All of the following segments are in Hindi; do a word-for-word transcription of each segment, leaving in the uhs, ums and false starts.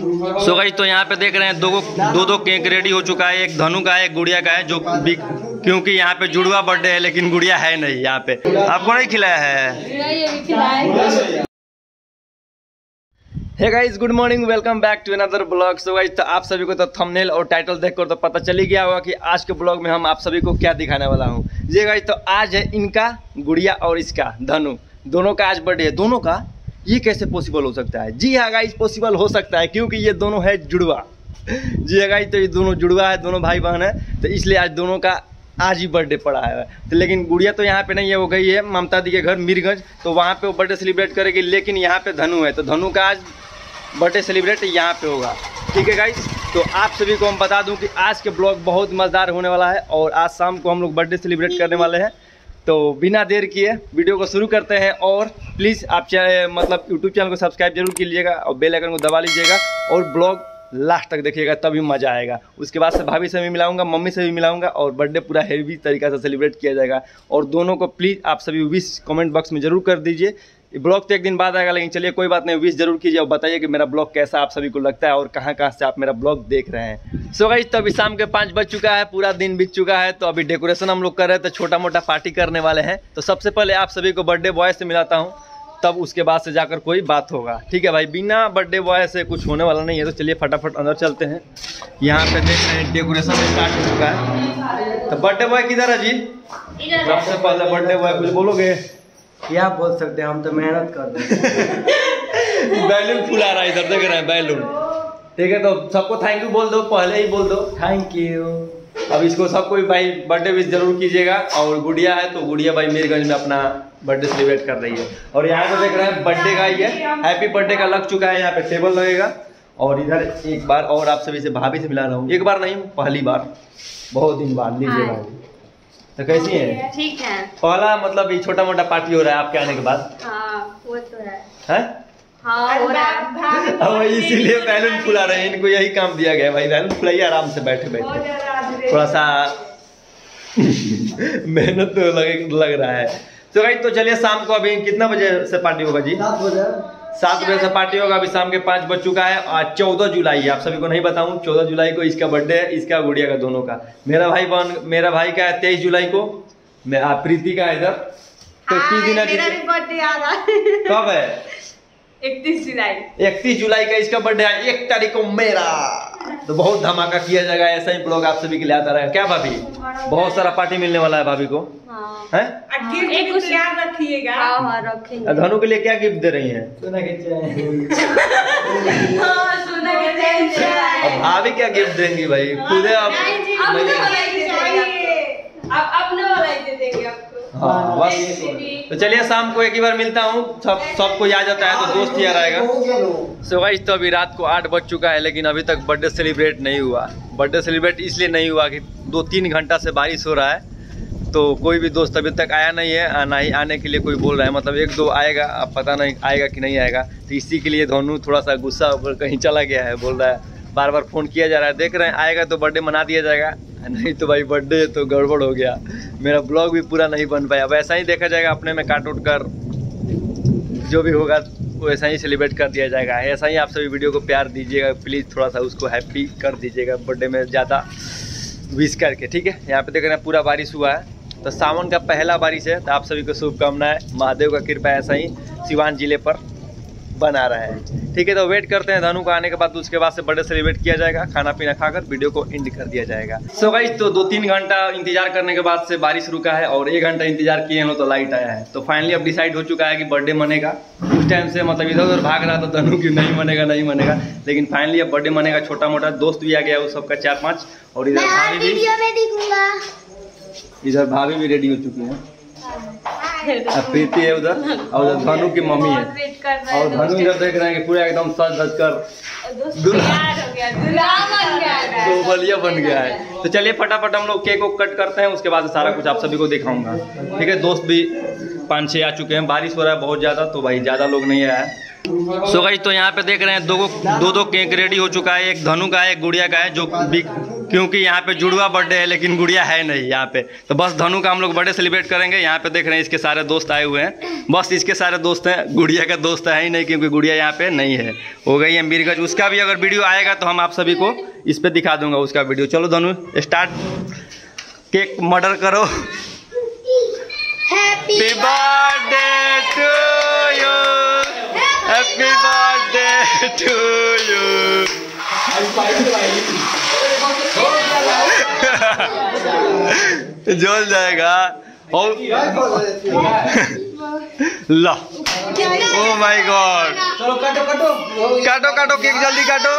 सो गाइस तो यहाँ पे देख रहे हैं दो दो दो केक रेडी हो चुका है। एक धनु का है, एक गुड़िया का है, जो क्योंकि यहाँ पे जुड़वा बर्थडे है लेकिन गुड़िया है नहीं यहाँ पे। आपको नहीं खिलाया है? Hey guys, good morning, welcome back to another blog. So guys तो आप सभी को तो थंबनेल और टाइटल देखकर तो पता चल ही गया होगा कि आज के ब्लॉग में हम आप सभी को क्या दिखाने वाला हूँ। ये गाइस तो आज है इनका गुड़िया और इसका धनु, दोनों का आज बर्थडे है। दोनों का ये कैसे पॉसिबल हो सकता है? जी हाँ गाइस, पॉसिबल हो सकता है क्योंकि ये दोनों है जुड़वा। जी हाँ गाइस, तो ये दोनों जुड़वा है, दोनों भाई बहन है, तो इसलिए आज दोनों का आज ही बर्थडे पड़ा है। तो लेकिन गुड़िया तो यहाँ पे नहीं है, वो गई है ममता दी के घर मीरगंज, तो वहाँ पे वो बर्थडे सेलिब्रेट करेगी। लेकिन यहाँ पे धनु है, तो धनु का आज बर्थडे सेलिब्रेट यहाँ पे होगा। ठीक है गाइस, तो आप सभी को हम बता दूं कि आज के ब्लॉग बहुत मज़ेदार होने वाला है और आज शाम को हम लोग बर्थडे सेलिब्रेट करने वाले हैं। तो बिना देर किए वीडियो को शुरू करते हैं। और प्लीज़ आप मतलब यूट्यूब चैनल को सब्सक्राइब जरूर कीजिएगा और बेल आइकन को दबा लीजिएगा और ब्लॉग लास्ट तक देखिएगा, तभी मज़ा आएगा। उसके बाद से भाभी से भी मिलाऊंगा, मम्मी से भी मिलाऊंगा और बर्थडे पूरा हेवी तरीका से सेलिब्रेट किया जाएगा। और दोनों को प्लीज़ आप सभी विश कमेंट बॉक्स में ज़रूर कर दीजिए। ब्लॉग तो एक दिन बाद आएगा, लेकिन चलिए कोई बात नहीं, विश जरूर कीजिए और बताइए कि मेरा ब्लॉग कैसा आप सभी को लगता है और कहाँ कहाँ से आप मेरा ब्लॉग देख रहे हैं। सो गाइस तो अभी शाम के पाँच बज चुका है, पूरा दिन बीत चुका है। तो अभी डेकोरेशन हम लोग कर रहे थे, तो छोटा मोटा पार्टी करने वाले हैं। तो सबसे पहले आप सभी को बर्थडे बॉय से मिलाता हूँ, तब उसके बाद से जाकर कोई बात होगा। ठीक है भाई, बिना बर्थडे बॉय से कुछ होने वाला नहीं है। तो चलिए फटाफट अंदर चलते हैं। यहाँ पे देख रहे हैं डेकोरेशन स्टार्ट हो चुका है। तो बर्थडे बॉय किधर है जी? सबसे पहले बर्थडे बॉय कुछ बोलोगे? क्या बोल सकते हैं, हम तो मेहनत कर रहे हैं। बैलून फुला रहा है इधर, देख रहे हैं बैलून। ठीक है, तो सबको थैंक यू बोल दो, पहले ही बोल दो थैंक यू। अब इसको सबको भाई बर्थडे विश जरूर कीजिएगा। और गुड़िया है तो गुड़िया भाई मीरगंज में अपना बर्थडे सेलिब्रेट कर रही है। और यहाँ पे देख रहे हैं बर्थडे का ही है, हैप्पी बर्थडे का लग चुका है। यहाँ पे टेबल लगेगा। और इधर एक बार और आप सभी से भाभी से मिला रहा हूँ, एक बार नहीं पहली बार, बहुत दिन बाद। लीजिए भाभी, तो कैसी है? ठीक है। पहला मतलब ये छोटा मोटा पार्टी हो रहा है आपके आने के बाद। हाँ, वो तो है। हैं? हाँ, हो रहा है। अब इसीलिए बैलून फुला रहे हैं, इनको यही काम दिया गया है भाई, बैलून फुलाइए आराम से बैठे बैठे। थोड़ा सा मेहनत तो लग लग रहा है। तो भाई तो चलिए, शाम को अभी कितना बजे से पार्टी होगा जी? सात बजे सात बजे से पार्टी होगा। अभी शाम के पाँच बज चुका है। आज चौदह जुलाई, आप सभी को नहीं बताऊं, चौदह जुलाई को इसका बर्थडे है, इसका गुड़िया का, दोनों का। मेरा भाई बहन मेरा भाई का है तेईस जुलाई को, मैं प्रीति का इधर। तो किस दिन है? मेरा भी बर्थडे आ रहा है। कब है? इकतीस जुलाई। इकतीस जुलाई का इसका बर्थडे है, एक तारीख को मेरा। तो बहुत धमाका किया जाएगा, ऐसा ही ब्लॉग आप सभी के लिए आता रहेगा। क्या भाभी, बहुत सारा पार्टी मिलने वाला है भाभी को? हाँ। हैं? एक कुछ याद रखिएगा। हाँ हाँ रखेंगे। धनु के लिए क्या गिफ्ट दे रही हैं? सोना के चैन। हाँ, सोना के चैन। अब भाभी क्या गिफ्ट देंगी भाई, खुद है। अब आप अपने वाला ही दे देंगे आपको। हाँ बस। तो चलिए शाम को एक ही बार मिलता हूँ, सब सबको याद जाता है तो दोस्त यार आएगा। सो गाइस तो अभी रात को आठ बज चुका है, लेकिन अभी तक बर्थडे सेलिब्रेट नहीं हुआ। बर्थडे सेलिब्रेट इसलिए नहीं हुआ कि दो तीन घंटा से बारिश हो रहा है, तो कोई भी दोस्त अभी तक आया नहीं है, ना ही आने के लिए कोई बोल रहा है। मतलब एक दो आएगा, अब पता नहीं आएगा कि नहीं आएगा। तो इसी के लिए धनु थोड़ा सा गुस्सा होकर कहीं चला गया है, बोल रहा है, बार बार फ़ोन किया जा रहा है। देख रहे हैं, आएगा तो बर्थडे मना दिया जाएगा, नहीं तो भाई बर्थडे तो गड़बड़ हो गया, मेरा ब्लॉग भी पूरा नहीं बन पाया। अब ऐसा ही देखा जाएगा, अपने में काट उठ कर जो भी होगा वैसा ही सेलिब्रेट कर दिया जाएगा। ऐसा ही आप सभी वीडियो को प्यार दीजिएगा प्लीज़, थोड़ा सा उसको हैप्पी कर दीजिएगा बर्थडे में ज़्यादा विश करके। ठीक है, यहाँ पे देख रहे हैं पूरा बारिश हुआ है, तो सावन का पहला बारिश है। तो आप सभी को शुभकामनाएं, महादेव का कृपा ऐसा ही सिवान जिले पर बना रहा है। ठीक है, तो वेट करते हैं धनु का आने के बाद, उसके बाद से बर्थडे सेलिब्रेट किया जाएगा। खाना पीना खाकर वीडियो को एंड कर दिया जाएगा। सो गाइस तो दो तीन घंटा इंतजार करने के बाद से बारिश रुका है और एक घंटा इंतजार किए हैं तो लाइट आया है। तो फाइनली अब डिसाइड हो चुका है कि बर्थडे मनेगा। उस टाइम से मतलब इधर उधर भाग रहा था धनु की नहीं मनेगा नहीं मनेगा, लेकिन फाइनली अब बर्थडे मनेगा। छोटा मोटा दोस्त भी आ गया उस सबका चार पाँच, और इधर भाभी भी इधर भाभी भी रेडी हो चुकी है। प्रीति है उधर, और उधर धनु की मम्मी है, और धनु इधर देख रहे हैं कि पूरा एकदम सज धज कर तो बलिया बन गया है। तो चलिए फटाफट हम लोग केक को कट करते हैं, उसके बाद सारा कुछ आप सभी को दिखाऊंगा। ठीक है, दोस्त भी पाँच छः आ चुके हैं। बारिश हो रहा है बहुत ज़्यादा, तो भाई ज़्यादा लोग नहीं आया है। सो गाइस तो यहाँ पे देख रहे हैं दो दो दो केक रेडी हो चुका है। एक धनु का है, एक गुड़िया का है, जो क्योंकि यहाँ पे जुड़वा बर्थडे है लेकिन गुड़िया है नहीं यहाँ पे, तो बस धनु का हम लोग बर्थडे सेलिब्रेट करेंगे। यहाँ पे देख रहे हैं इसके सारे दोस्त आए हुए हैं, बस इसके सारे दोस्त हैं, गुड़िया का दोस्त है ही नहीं क्योंकि गुड़िया यहाँ पे नहीं है, हो गई है मीरगंज। उसका भी अगर वीडियो आएगा तो हम आप सभी को इस पर दिखा दूंगा उसका वीडियो। चलो धनु स्टार्ट, केक मर्डर करो। Happy birthday to you, happy birthday to you. जल जाएगा और ला, ओ माय गॉड, चलो काटो काटो काटो काटो केक जल्दी काटो।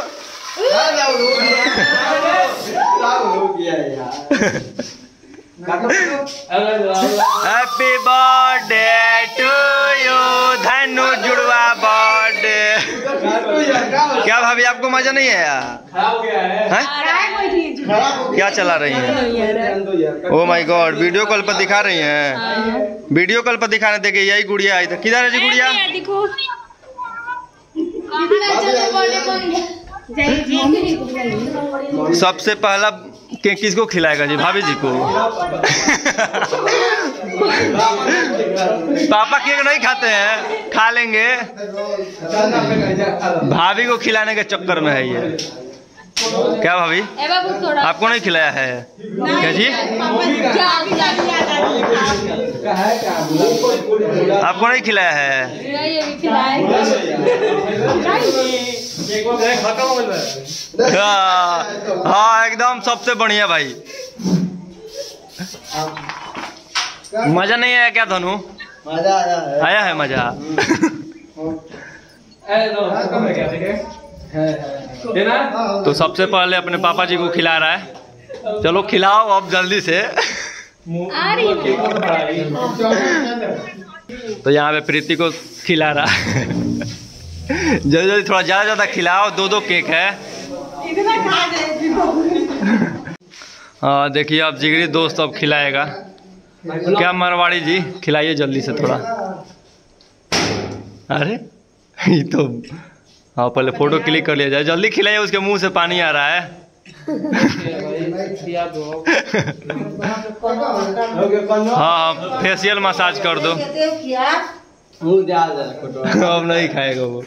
हैप्पी बर्थडे टू यू धनु जुड़वा बर्थडे। क्या भाभी आपको मजा नहीं आया? हैं? क्या चला रही हैं? Oh my god, video call पर दिखा रही हैं, वीडियो कॉल पर दिखाने देखे यही गुड़िया आई था। किधर है जी गुड़िया? सबसे पहला केक किसको खिलाएगा जी? भाभी जी को। पापा केक नहीं खाते हैं, खा लेंगे, भाभी को खिलाने के चक्कर में है ये। क्या भाभी आपको नहीं खिलाया है? क्या जी आपको नहीं खिलाया है? हाँ हाँ एकदम सबसे बढ़िया भाई। मजा नहीं आया क्या धनु? मजा आया आया है मजा। तो सबसे पहले अपने पापा जी को खिला रहा है, चलो खिलाओ अब जल्दी से। तो यहाँ पे प्रीति को खिला रहा है। जल्दी जल्दी थोड़ा ज़्यादा ज़्यादा खिलाओ, दो दो केक है। हाँ देखिए अब जिगरी दोस्त अब खिलाएगा। क्या मरवाड़ी जी खिलाइए जल्दी से थोड़ा। अरे ये तो हाँ पहले फोटो क्लिक कर लिया जाए, जल्दी खिलाइए, उसके मुंह से पानी आ रहा है। हाँ फेशियल मसाज कर दो। अब नहीं खाएगा वो।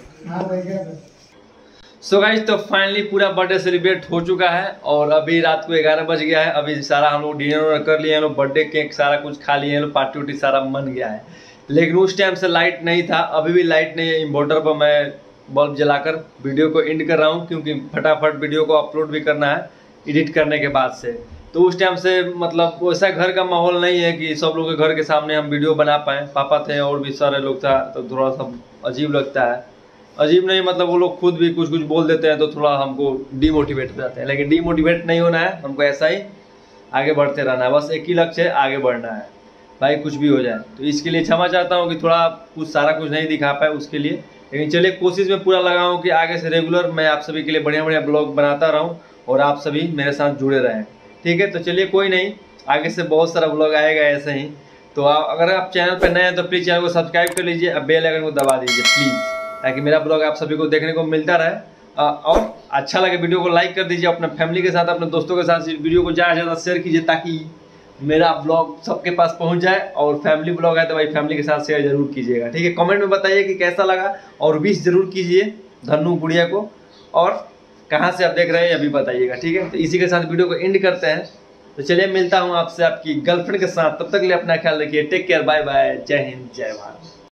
सो गाइस तो फाइनली पूरा बर्थडे सेलिब्रेट हो चुका है और अभी रात को ग्यारह बज गया है। अभी सारा हम लोग डिनर कर लिए हैं, लोग बर्थडे केक सारा कुछ खा लिए हैं, लोग पार्टी उर्टी सारा मन गया है। लेकिन उस टाइम से लाइट नहीं था, अभी भी लाइट नहीं है। इन्वर्टर पर मैं बल्ब जलाकर वीडियो को एंड कर रहा हूँ क्योंकि फटाफट वीडियो को अपलोड भी करना है एडिट करने के बाद से। तो उस टाइम से मतलब वैसा घर का माहौल नहीं है कि सब लोग के घर के सामने हम वीडियो बना पाएँ। पापा थे और भी सारे लोग था, तो थोड़ा सा अजीब लगता है। अजीब नहीं मतलब वो लोग खुद भी कुछ कुछ बोल देते हैं तो थोड़ा हमको डीमोटिवेट हो जाते हैं, लेकिन डीमोटिवेट नहीं होना है, हमको ऐसा ही आगे बढ़ते रहना है। बस एक ही लक्ष्य है, आगे बढ़ना है भाई, कुछ भी हो जाए। तो इसके लिए क्षमा चाहता हूँ कि थोड़ा कुछ सारा कुछ नहीं दिखा पाए उसके लिए, लेकिन चलिए कोशिश में पूरा लगा हूँ कि आगे से रेगुलर मैं आप सभी के लिए बढ़िया बढ़िया ब्लॉग बनाता रहूँ और आप सभी मेरे साथ जुड़े रहें। ठीक है, तो चलिए कोई नहीं, आगे से बहुत सारा ब्लॉग आएगा ऐसे ही। तो आप अगर आप चैनल पर नए हैं तो प्लीज़ चैनल को सब्सक्राइब कर लीजिए, अब बेल आइकन को दबा दीजिए प्लीज़, ताकि मेरा ब्लॉग आप सभी को देखने को मिलता रहे। और अच्छा लगे वीडियो को लाइक कर दीजिए, अपने फैमिली के साथ अपने दोस्तों के साथ वीडियो को ज़्यादा से ज़्यादा शेयर कीजिए ताकि मेरा ब्लॉग सबके पास पहुंच जाए। और फैमिली ब्लॉग है तो भाई फैमिली के साथ शेयर जरूर कीजिएगा। ठीक है, कमेंट में बताइए कि कैसा लगा और विश जरूर कीजिए धनु गुड़िया को, और कहाँ से आप देख रहे हैं अभी बताइएगा। ठीक है, तो इसी के साथ वीडियो को एंड करते हैं। तो चलिए मिलता हूँ आपसे आपकी गर्लफ्रेंड के साथ, तब तक के लिए अपना ख्याल रखिए। टेक केयर, बाय बाय, जय हिंद, जय भारत।